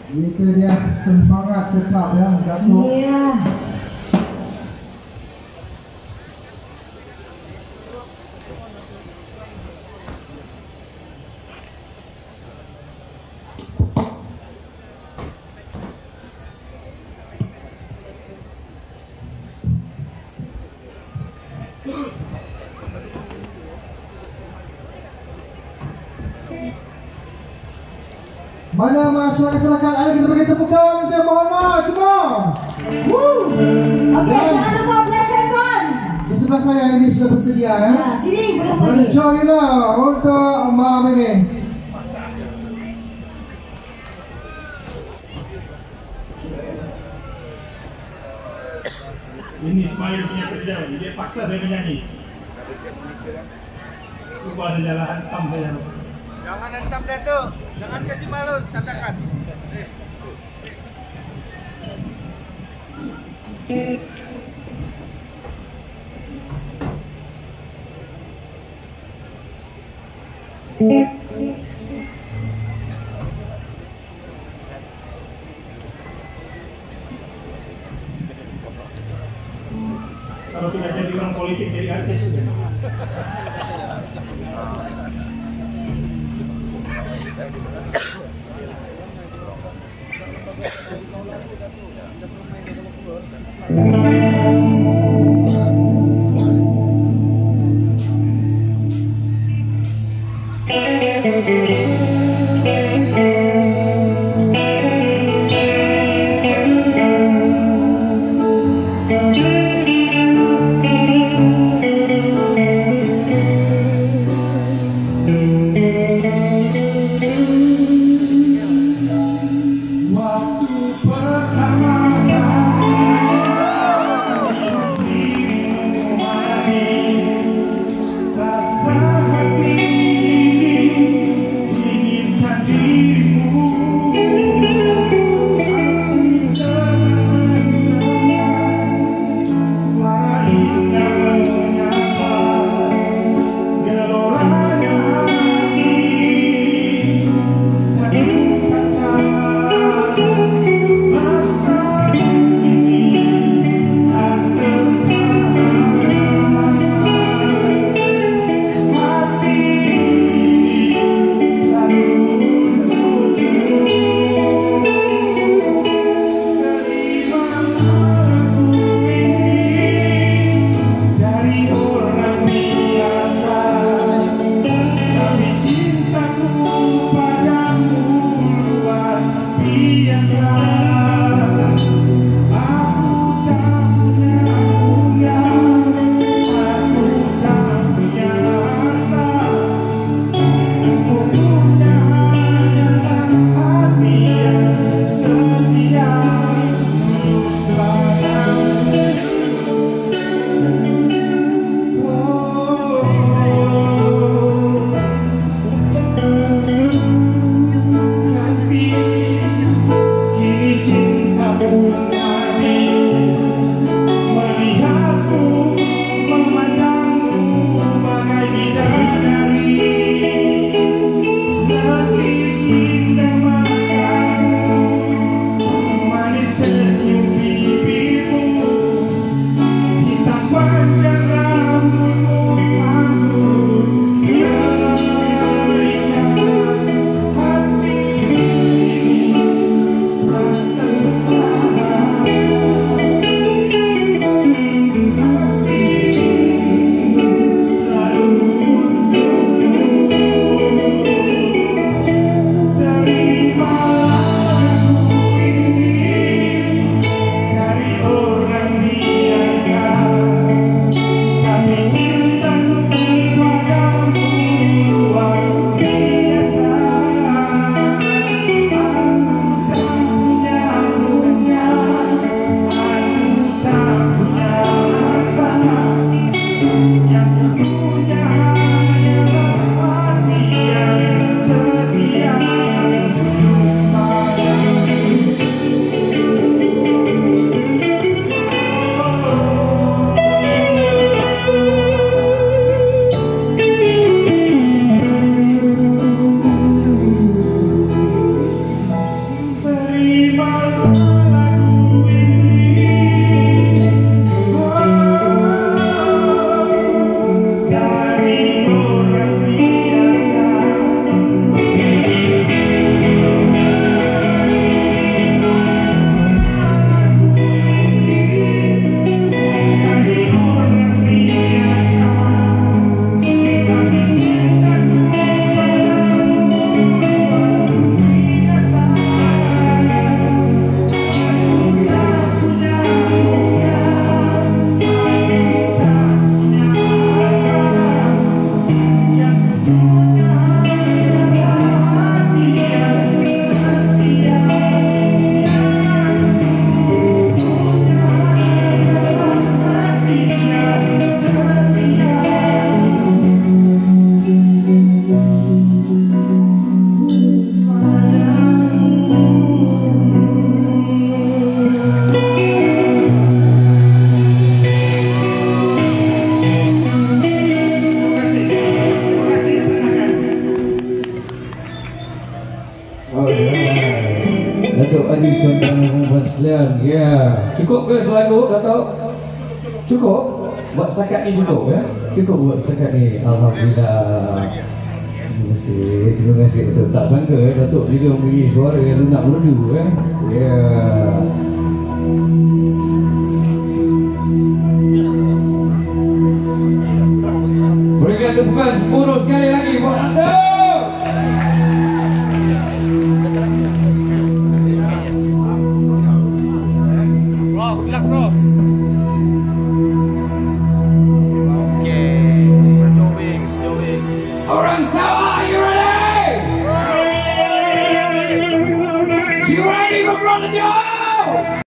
Itu dia semangat tetap ya Datuk. Iya. Mana masyarakat, ayo kita bagi tepukan untuk Muhammad, semua. Okey, jangan lupa flash handphone. Di sebelah saya ini sudah bersedia ya. Sini belum Mari lagi. show kita untuk malam ini. Ini Ismail punya kerja, dia paksa saya menyanyi. Lupa saja lah, hantam saya. Jangan hantam Datuk. Jangan kasih malu, katakan. Kalau tidak jadi orang politik, jadi artis. Waktu pertama kali Ya, cukup ke selalu Dato'? Cukup? Buat setakat ni cukup ya? Cukup buat setakat ni. Alhamdulillah. Terima kasih Dato'. Tak sangka Dato' juga memiliki suara yang lunak merdu ya. Ya. Berikan tepukan 10 sekali lagi buat Dato'. Orang Sabah, you ready? You ready for Brother Joe?